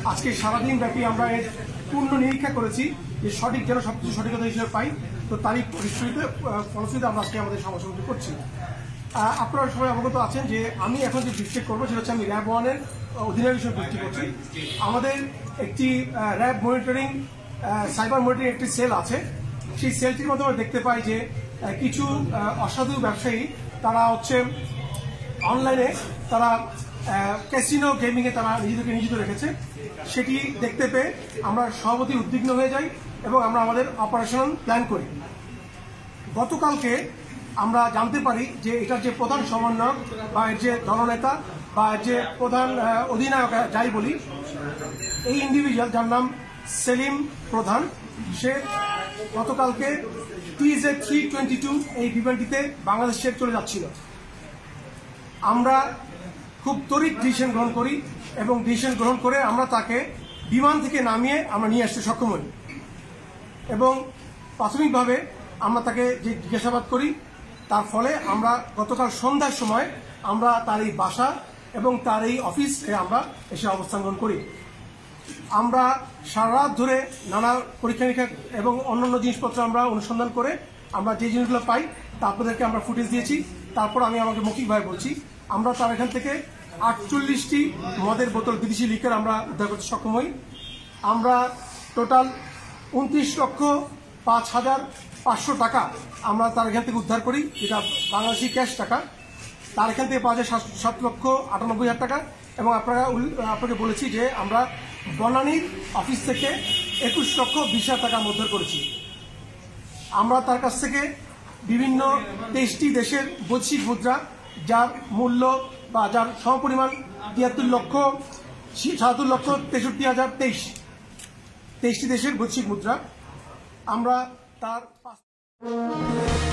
আজকে সারাদিন ব্যাপী আমরা এর পূর্ণ নিরীক্ষা করেছি যে সঠিক যেন সবকিছু সঠিকতা হিসেবে পাই। তো তারই ফলশ্রুতিতে আমরা আজকে আমাদের সমাবেশ করছি। আপনারা সবাই অবগত আছেন যে আমি এখন যে ডিস্ট্রিক্ট করবো সেটা হচ্ছে আমি র্যাব 1-এর অধীনের বিষয়ে বৃষ্টি করছি। আমাদের একটি র্যাব মনিটরিং সাইবার মনিটরিং একটি সেল আছে। সেই সেলটির মধ্যে আমরা দেখতে পাই যে কিছু অসাধু ব্যবসায়ী তারা হচ্ছে অনলাইনে তারা ক্যাসিনো গেমিংয়ে তারা নিজেদেরকে নিয়োজিত রেখেছে। সেটি দেখতে পেয়ে আমরা সভাপতি উদ্বিগ্ন হয়ে যাই এবং আমরা আমাদের অপারেশনাল প্ল্যান করি। গতকালকে আমরা জানতে পারি যে এটার যে প্রধান সমন্বয়ক বা এর যে দলনেতা বা এর যে প্রধান অধিনায়ক যাই বলি, এই ইন্ডিভিজুয়াল যার নাম সেলিম প্রধান, সে গতকালকে TZ 322 এই বিমানটিতে বাংলাদেশ ছেড়ে চলে যাচ্ছিল। আমরা খুব তড়িৎ ডিসিশন গ্রহণ করি এবং ডিসিশন গ্রহণ করে আমরা তাকে বিমান থেকে নামিয়ে আমরা নিয়ে আসতে সক্ষম হই এবং প্রাথমিকভাবে আমরা তাকে যে জিজ্ঞাসাবাদ করি, তার ফলে আমরা গতকাল সন্ধ্যার সময় আমরা তার এই বাসা এবং তার এই অফিসে আমরা এসে অবস্থান গ্রহণ করি। আমরা সারা রাত ধরে নানা পরীক্ষা নিরীক্ষা এবং অন্যান্য জিনিসপত্র আমরা অনুসন্ধান করে আমরা যে জিনিসগুলো পাই তা আপনাদেরকে আমরা ফুটেজ দিয়েছি। তারপর আমি আমাকে মৌখিকভাবে বলছি, আমরা তার এখান থেকে 48টি মদের বোতল বিদেশি লিকার আমরা উদ্ধার করতে সক্ষম হই। আমরা টোটাল 29,05,500 টাকা আমরা তার এখান থেকে উদ্ধার করি, যেটা বাংলাদেশি ক্যাশ টাকা। তার এখান থেকে পাওয়া যায় 7,98,000 টাকা এবং আপনাকে বলেছি যে আমরা বনানীর অফিস থেকে 21,20,000 টাকা উদ্ধার করেছি। আমরা তার কাছ থেকে বিভিন্ন 23টি দেশের বৈশ্বিক মুদ্রা যার মূল্য বা যার সমপরিমাণ 73,63,23,023টি দেশের বৈশ্বিক মুদ্রা আমরা তার